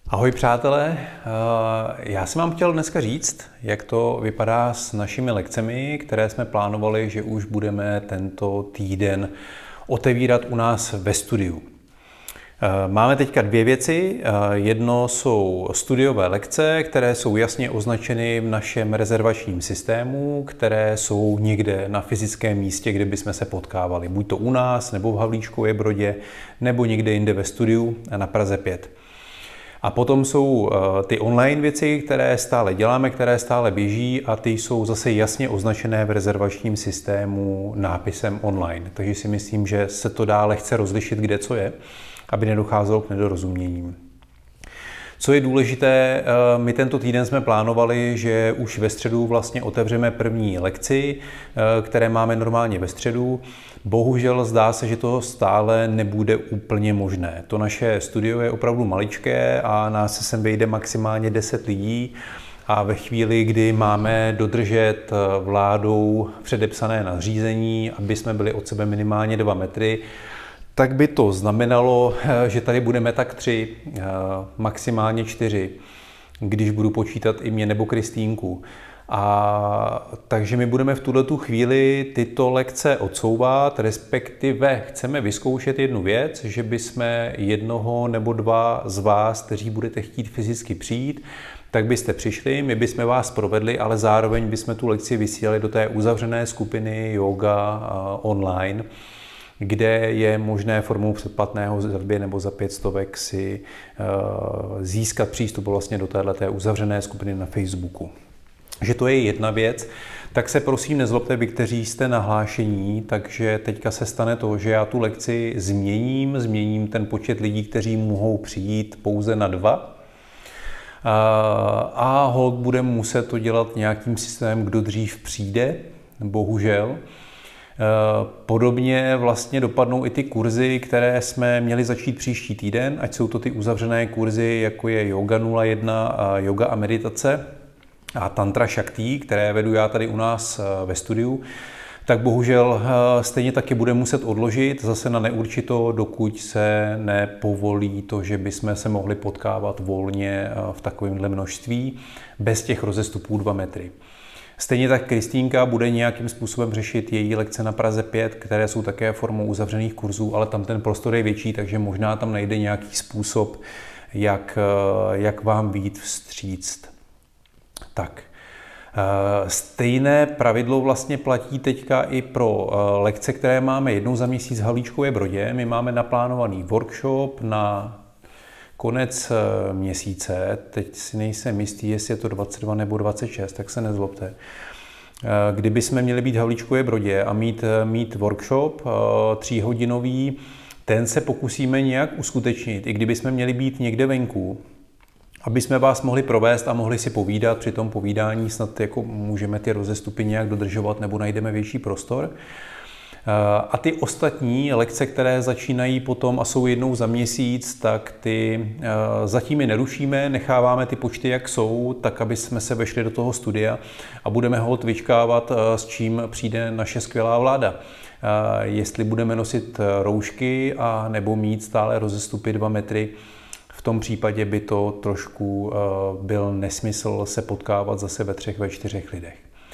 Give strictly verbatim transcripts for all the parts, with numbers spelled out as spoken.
Ahoj přátelé, já jsem vám chtěl dneska říct, jak to vypadá s našimi lekcemi, které jsme plánovali, že už budeme tento týden otevírat u nás ve studiu. Máme teďka dvě věci. Jedno jsou studiové lekce, které jsou jasně označeny v našem rezervačním systému, které jsou někde na fyzickém místě, kde bychom se potkávali. Buď to u nás, nebo v Havlíčkově Brodě, nebo někde jinde ve studiu na Praze pět. A potom jsou ty online věci, které stále děláme, které stále běží a ty jsou zase jasně označené v rezervačním systému nápisem online. Takže si myslím, že se to dá lehce rozlišit, kde co je, aby nedocházelo k nedorozuměním. Co je důležité, my tento týden jsme plánovali, že už ve středu vlastně otevřeme první lekci, které máme normálně ve středu. Bohužel zdá se, že to stále nebude úplně možné. To naše studio je opravdu maličké a nás se sem vejde maximálně deset lidí a ve chvíli, kdy máme dodržet vládou předepsané nařízení, aby jsme byli od sebe minimálně dva metry, tak by to znamenalo, že tady budeme tak tři, maximálně čtyři, když budu počítat i mě nebo Kristýnku. A takže my budeme v tuhletu chvíli tyto lekce odsouvat, respektive chceme vyzkoušet jednu věc, že bychom jednoho nebo dva z vás, kteří budete chtít fyzicky přijít, tak byste přišli, my bychom vás provedli, ale zároveň bychom tu lekci vysílali do té uzavřené skupiny yoga online, kde je možné formou předplatného za dvě nebo za pět stovek si získat přístup vlastně do této uzavřené skupiny na Facebooku. Že to je jedna věc, tak se prosím nezlobte vy, kteří jste nahlášení, takže teďka se stane to, že já tu lekci změním, změním ten počet lidí, kteří mohou přijít pouze na dva. A holt bude muset to dělat nějakým systémem, kdo dřív přijde, bohužel. Podobně vlastně dopadnou i ty kurzy, které jsme měli začít příští týden, ať jsou to ty uzavřené kurzy, jako je Yoga nula jedna, a yoga a meditace a Tantra Shakti, které vedu já tady u nás ve studiu, tak bohužel stejně taky bude muset odložit zase na neurčito, dokud se nepovolí to, že bychom se mohli potkávat volně v takovémhle množství bez těch rozestupů dva metry. Stejně tak Kristýnka bude nějakým způsobem řešit její lekce na Praze pět, které jsou také formou uzavřených kurzů, ale tam ten prostor je větší, takže možná tam najde nějaký způsob, jak, jak vám vyjít vstříct. Tak. Stejné pravidlo vlastně platí teďka i pro lekce, které máme jednou za měsíc v Havlíčkově Brodě. My máme naplánovaný workshop na konec měsíce, teď si nejsem jistý, jestli je to dvacet dva nebo dvacet šest, tak se nezlobte. Kdyby jsme měli být v Havlíčkově Brodě a mít, mít workshop tříhodinový, ten se pokusíme nějak uskutečnit, i kdyby jsme měli být někde venku, aby jsme vás mohli provést a mohli si povídat při tom povídání, snad jako můžeme ty rozestupy nějak dodržovat nebo najdeme větší prostor. A ty ostatní lekce, které začínají potom a jsou jednou za měsíc, tak ty zatím je nerušíme, necháváme ty počty, jak jsou, tak, aby jsme se vešli do toho studia a budeme holt vyčkávat, s čím přijde naše skvělá vláda. Jestli budeme nosit roušky a nebo mít stále rozestupy dva metry, v tom případě by to trošku byl nesmysl se potkávat zase ve třech, ve čtyřech lidech.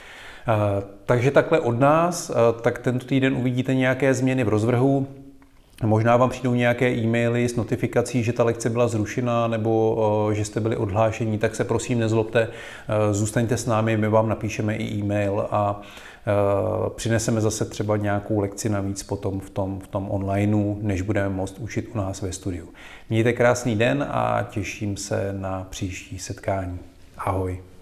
Takže takhle od nás, tak tento týden uvidíte nějaké změny v rozvrhu. Možná vám přijdou nějaké e-maily s notifikací, že ta lekce byla zrušena nebo že jste byli odhlášení, tak se prosím nezlobte, zůstaňte s námi, my vám napíšeme i e-mail a přineseme zase třeba nějakou lekci navíc potom v tom, v tom onlineu, než budeme moct učit u nás ve studiu. Mějte krásný den a těším se na příští setkání. Ahoj.